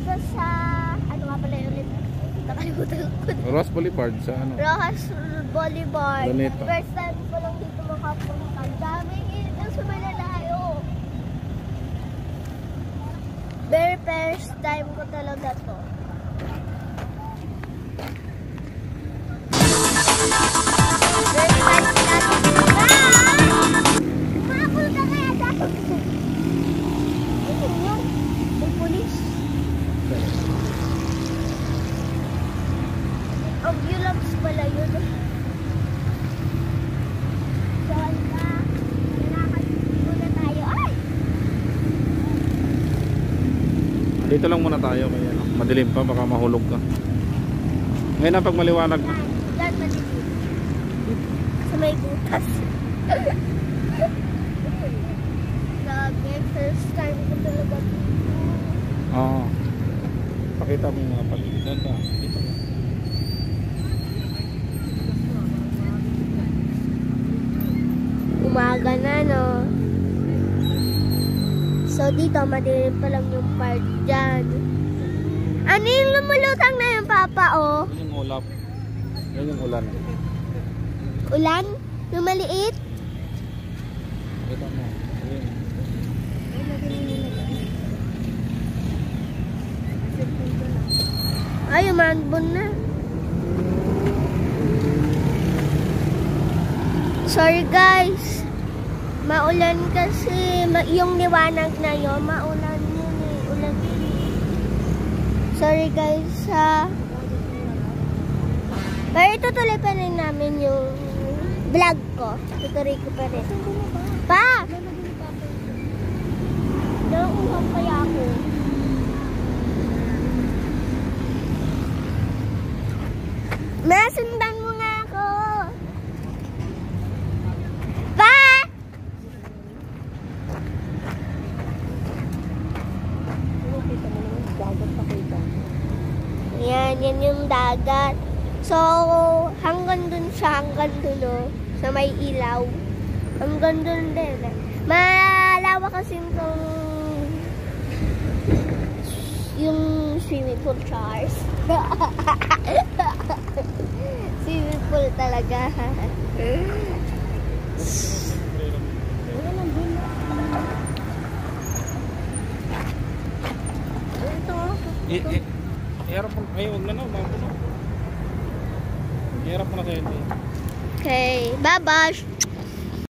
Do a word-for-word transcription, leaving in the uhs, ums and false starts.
dito sa, ano nga pala yung ulit? Nakalimutan ko. Rojas Boulevard sa ano? Rojas Boulevard. Luneta. First time ko lang dito makapunta. Daming ito sa Malalayo. Very first time ko talaga to. Very first time ko na. Umabol ka kaya dahil. Ano yun? May pulis. Ambulance pala yun. Saan ka? Nalakad muna tayo. Ay! Dito lang muna tayo kaya madilim pa, baka mahulog ka. Ngayon na pag maliwanag na. Yan, madilim. Sa may butas. Grabe, first time ko talaga dito. Oo. Pakita mo yung mga paligid. Doon ka. Dito. Umaga na, no? So, dito, madilim pa lang yung part dyan. Ano yung lumulutang na yung papa, oh? Yan yung ulap. Yan yung ulan. Ulan? Yung maliit? Pakita mo. Ayun. Ay, umanbon na. Sorry, guys. Maulan kasi. Ma yung liwanag na yun, maulan yun eh. Ulan yun eh. Sorry, guys, ha. Pero itutuloy pa rin namin yung vlog ko. Tutuloy ko pa rin. Pa! Nauuhap kaya ako. Nasundan mo nga ako. Pa! Yan, yan yung dagat. So, hanggang dun siya, hanggang dun, oh, sa may ilaw. Hanggang dun din. Malawa kasi itong yung swimming pool, Charles. Swimming pool talaga. Ito. I, i, iharap mo. Ay, huwag na na. Iharap mo na kayo. Okay. Bye-bye.